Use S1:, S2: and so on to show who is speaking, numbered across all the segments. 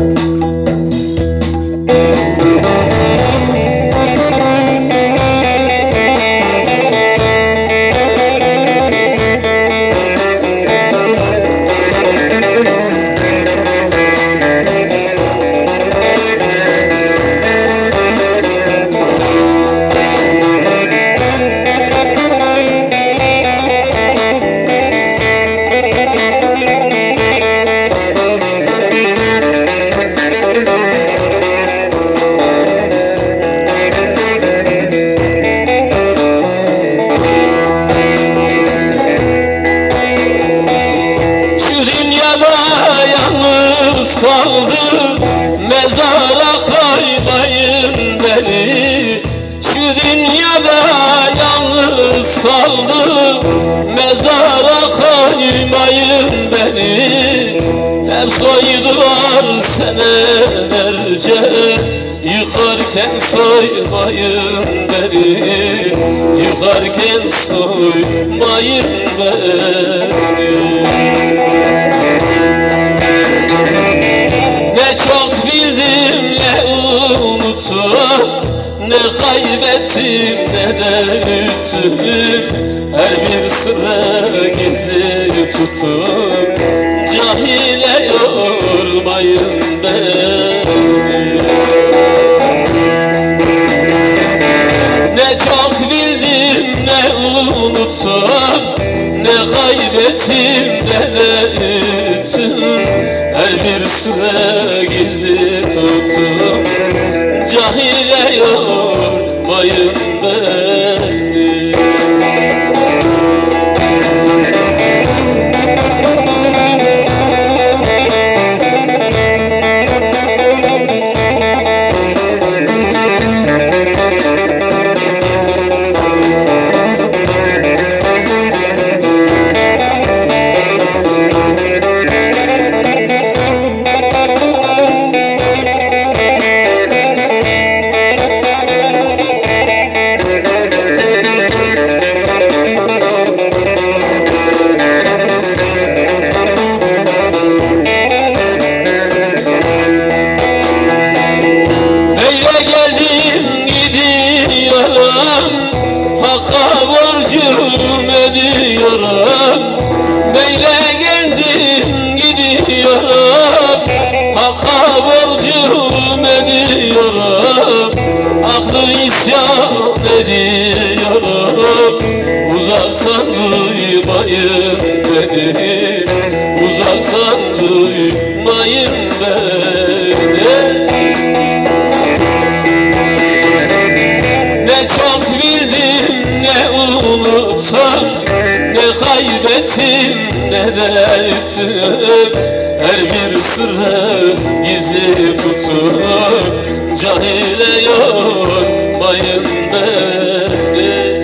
S1: kaldı, mezara koymayın beni. Şu dünyada yalnız kaldı, mezara koymayın beni. Hep soydular senelerce, yıkarken soymayın beni. Yıkarken soymayın beni. Ne çok bildim ne unuttum, ne kaybettim ne de ütüm. Her bir sıra gizli tuttum, cahile yormayın beni. Ne çok bildim ne unuttum, ne kaybettim ne de ütüm. Her bir sıra gizli tuttum, cahile yormayın beni. Hakka borcum ödüyorum, böyle geldim gidiyorum. Hakka borcum ödüyorum, aklı isyan ediyorum. Uzaksan duymayın beni, uzaksan duymayın beni. Ne çok bildim ne unuttum, ne kaybettim ne de ütüm. Her bir sırrı gizli tutup, cahile yormayın beni.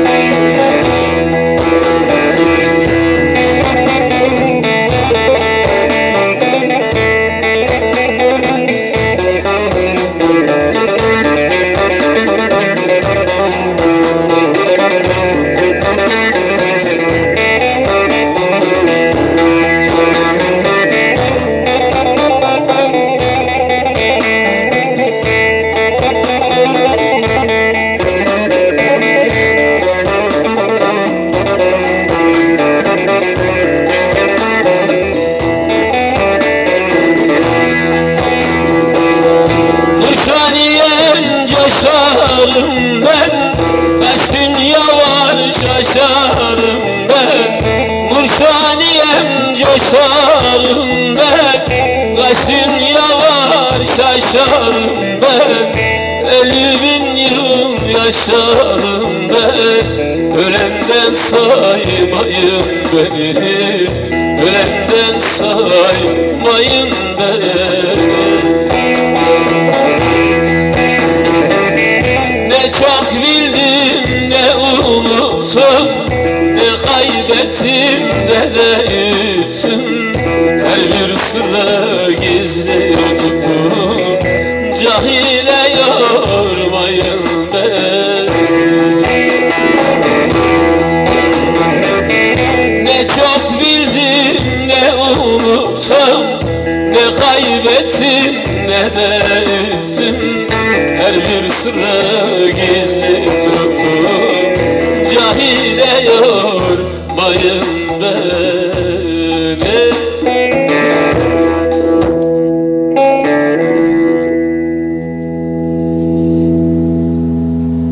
S1: Coşarım ben, kaç gün yavaş aşarım ben. Nurşaniyem coşarım ben, kaç gün yavaş aşarım ben. 50.000 yıl yaşarım ben, ölenden saymayın beni. Ölenden saymayın beni. Ne çok bildim ne unuttum, ne kaybettim ne de ütüm. Her bir sıra gizli tuttum, cahile yormayın beni. Ne çok bildim ne unuttum, ne kaybettim ne de üzdüm. Her bir sırrı gizli tuttum. Cahile yormayın beni.